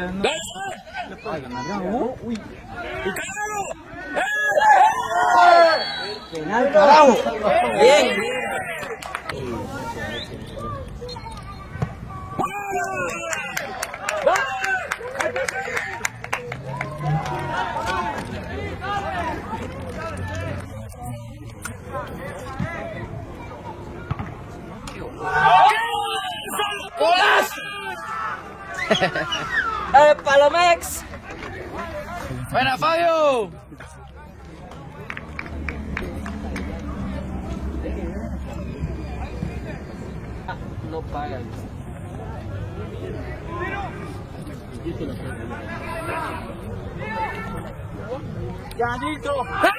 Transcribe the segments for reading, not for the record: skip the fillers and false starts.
no. Le puede ganar. Uy. Penal, carajo. Bien. Palomex. ¡Buena, Fabio! No pagan. ¡Ganito!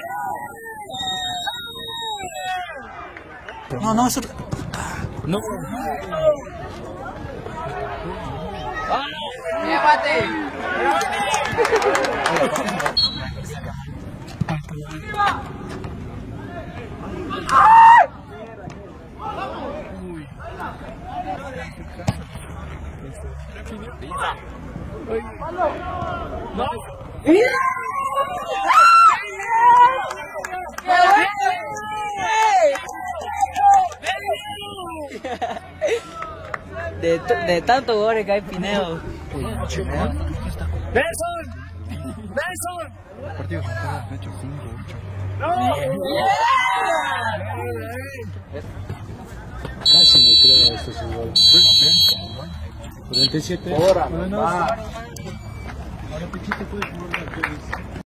No, eso... No. ¡Llévate! De tanto goles que hay Pineo. ¡Nelson! ¡Nelson! Partido me hecho 5, 8. ¡No! Casi me creo esto es un gol. 47. Ahora, Bueno, va. ahora Pechito puede jugar.